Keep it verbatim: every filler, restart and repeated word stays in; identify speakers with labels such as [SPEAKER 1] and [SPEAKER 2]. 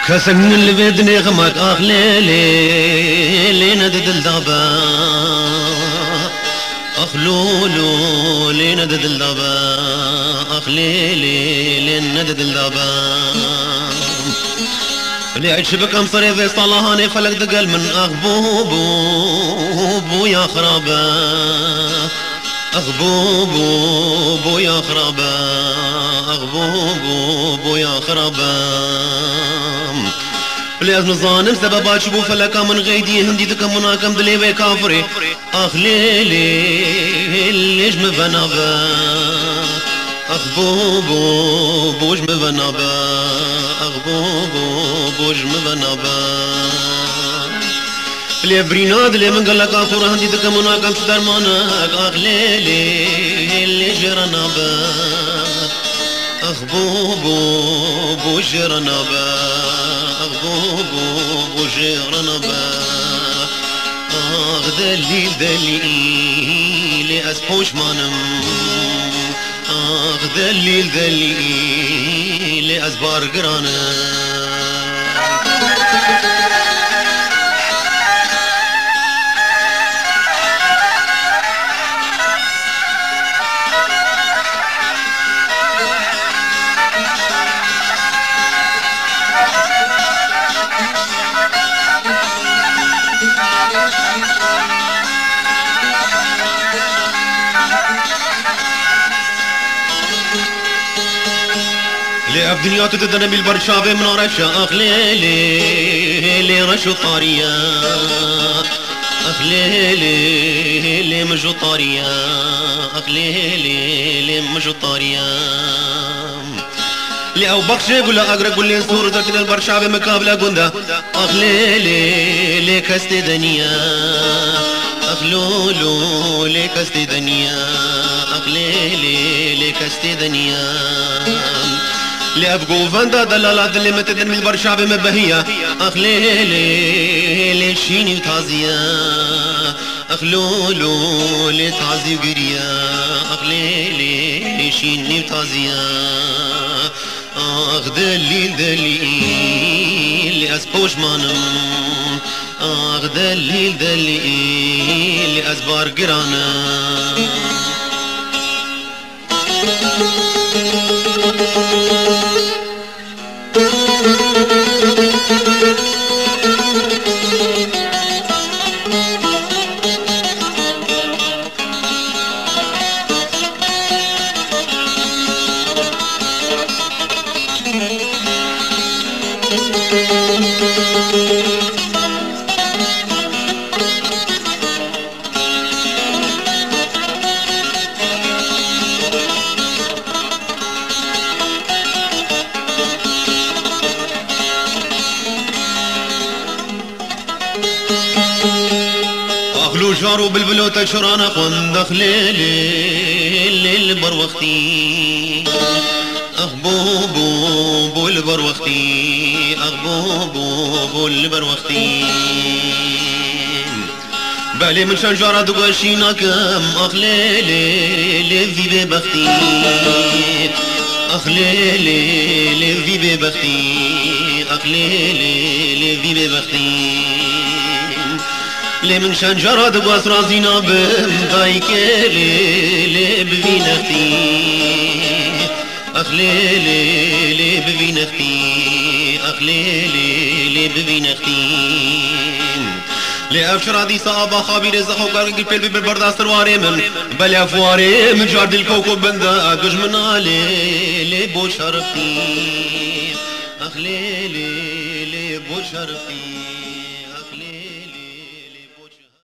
[SPEAKER 1] كسن اللي بدني غمك اخ ليلي لينا ددل دابا اخ لولو لينا ددل دابا اخ ليلي لينا ددل دابا اللي عيش بك امصري في صلاهاني فلك دقل من اخ بو بو بو يا خرابه اخ بو بو بو يا خرابه اخ بو بو بو يا خرابه لازم ظالم سبب اشبو فلك من غيدي هندي دكم مناكم دلي كافري اخ ليلي ليش مفنابا اخ بو بو بوش مفنابا اخ بو بو بوش مفنابا لي بريناد لي من قال كافر هندي دكم مناكم درمانك اخ ليلي ليش رنابا اخ بو بو بوش رنابا بو بوجيرنا با آخ دليل دليل أسبوش مانم آخ دليل دليل أسبار قرانا لي بدنيا تدنا بالبرشابه من رشا اخ ليلي لي رشو طاريه اخ ليلي لي مجو طاريه اخ ليلي لي مجو طاريه لي او بخش قول اقرا قول لي صور ذات البرشابه مقابله قنده اخ ليلي لي كست دنيا اخ لولو لي كست دنيا اخ ليلي لي كست دنيا لي ابقو فاندا دلالات اللي متدن من البرشاب مبهية اخ ليلي لي شيني وتعزية اخ لولو لي تعزي وقرية اخ ليلي لي شيني وتعزية اخ دليل دليل لي اسبوش مانم اخ دليل دليل لي اسبار قرانا اخلو شارو بالبلو تشرانا قندخ ليلي الليل بروختي اخ بو بو بو البروختي اخ بو بو بو البروختي بالي من شنجارة دوغاشينا كم اخ ليلي لي في بختي اخ ليلي لي في بختي اخ ليلي لي في بختي لي من شنجرة دقاس رازينا بمضايك لي لي بفينختي اخ ليلي لي بفينختي اخ ليلي لي بفينختي لي افشر هذه صعبة خابير زخو قرق البيل بالبرد سرواري من بل افواري من جارد الكوكب بندا دجمنا لي لي بو شرفتي اخ ليلي لي بو شرفتي